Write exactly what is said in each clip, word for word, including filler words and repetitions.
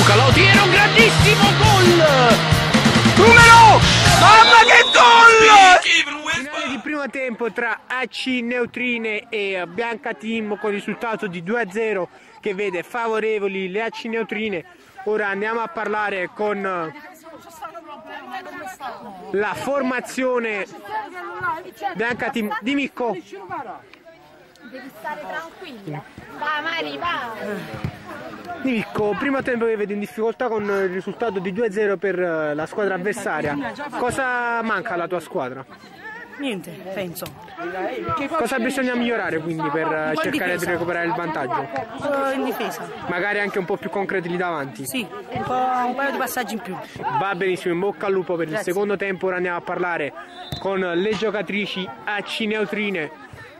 Luca Lautiero, un grandissimo gol! Numero! Mamma che gol! Finale di primo tempo tra A C Neutrine e Bianca Team con risultato di due a zero che vede favorevoli le A C Neutrine. Ora andiamo a parlare con la formazione Bianca Team di Micco. Devi stare tranquilla. Va Mari, va! Micco, primo tempo che vede in difficoltà con il risultato di due a zero per la squadra avversaria. Cosa manca alla tua squadra? Niente, penso. Cosa bisogna migliorare quindi per cercare di recuperare il vantaggio? Solo in difesa. Magari anche un po' più concreti lì davanti? Sì, un, po', un paio di passaggi in più. Va benissimo, in bocca al lupo per Grazie. il secondo tempo. Ora andiamo a parlare con le giocatrici A C Neutrine.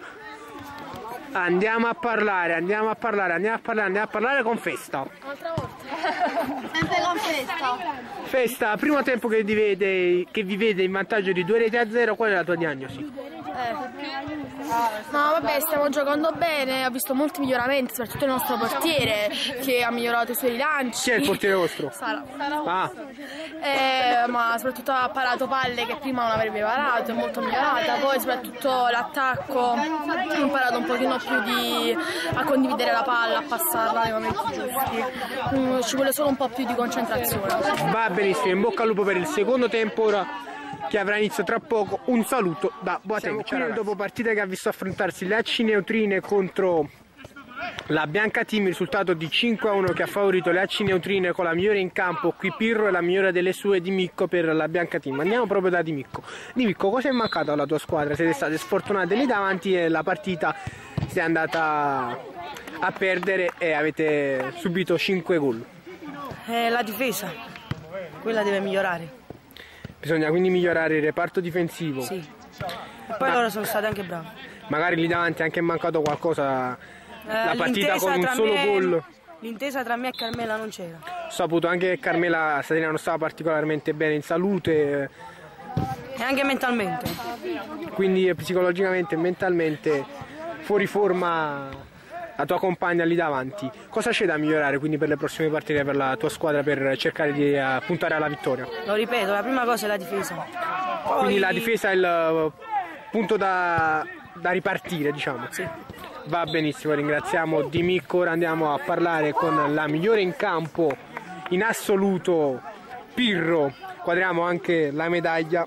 Andiamo a parlare, andiamo a parlare, andiamo a parlare, andiamo a parlare con Festa. Un'altra volta. Sempre con Festa. Festa, primo tempo che vi vede, che vi vede in vantaggio di due reti a zero, qual è la tua diagnosi? Eh. No vabbè, stiamo giocando bene, ho visto molti miglioramenti, soprattutto il nostro portiere che ha migliorato i suoi rilanci. Chi è il portiere vostro? Sara. Ah, Eh, ma soprattutto ha parato palle che prima non avrebbe parato, è molto migliorata, poi soprattutto l'attacco ho imparato un pochino più di, a condividere la palla, a passarla nei momenti giusti. Mm, ci vuole solo un po' più di concentrazione. va benissimo, in bocca al lupo per il secondo tempo ora che avrà inizio tra poco. Un saluto da Boateng. Siamo qui dopo partita che ha visto affrontarsi le A C Neutrine contro la Bianca Team, risultato di cinque a uno che ha favorito le A C Neutrine con la migliore in campo qui Pirro e la migliore delle sue di Micco per la Bianca Team. Andiamo proprio da Di Micco. Di Micco, cosa è mancato alla tua squadra? Siete state sfortunate lì davanti e la partita si è andata a perdere e avete subito cinque gol. Eh, la difesa, quella deve migliorare. Bisogna quindi migliorare il reparto difensivo. Sì. E poi Ma loro sono stati anche bravi. magari lì davanti è anche mancato qualcosa, Eh, la partita con un tra solo me- gol. L'intesa tra me e Carmela non c'era. Ho saputo anche che Carmela Satina non stava particolarmente bene in salute, E anche mentalmente. quindi psicologicamente e mentalmente fuori forma la tua compagna lì davanti. Cosa c'è da migliorare quindi per le prossime partite per la tua squadra per cercare di eh, puntare alla vittoria? Lo ripeto, la prima cosa è la difesa. Poi... Quindi la difesa è il eh, punto da, da ripartire, diciamo. Sì. Va benissimo, ringraziamo Di Micco. Ora andiamo a parlare con la migliore in campo in assoluto, Pirro. Quadriamo anche la medaglia.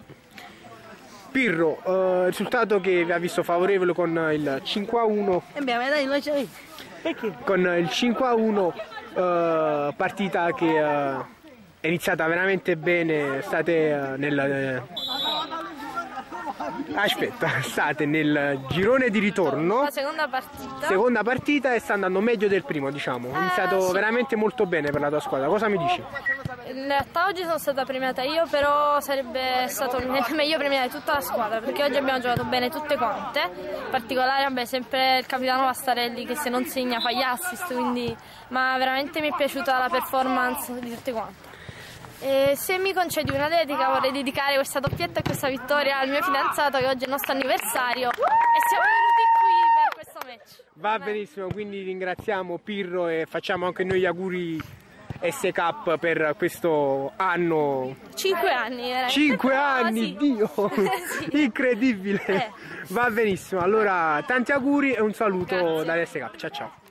Pirro, eh, risultato che vi ha visto favorevole con il cinque a uno. E beh, ma dai, non c'è. Perché? Con il cinque a uno, eh, partita che eh, è iniziata veramente bene. State eh, nel eh, aspetta, state nel girone di ritorno. La seconda partita. Seconda partita e sta andando meglio del primo, diciamo. È iniziato sì. veramente molto bene per la tua squadra. Cosa mi dici? In realtà oggi sono stata premiata io, però sarebbe stato meglio premiare tutta la squadra perché oggi abbiamo giocato bene tutte quante. In particolare, vabbè, sempre il capitano Vastarelli che se non segna fa gli assist, quindi ma veramente mi è piaciuta la performance di tutte quante. E se mi concedi una dedica vorrei dedicare questa doppietta e questa vittoria al mio fidanzato che oggi è il nostro anniversario e siamo venuti qui per questo match. Va benissimo, quindi ringraziamo Pirro e facciamo anche noi gli auguri S K per questo anno. Cinque anni, era. Cinque No, anni, sì. Dio! Sì. Incredibile! Eh. Va benissimo, allora tanti auguri e un saluto Grazie. dall'S K. Ciao ciao!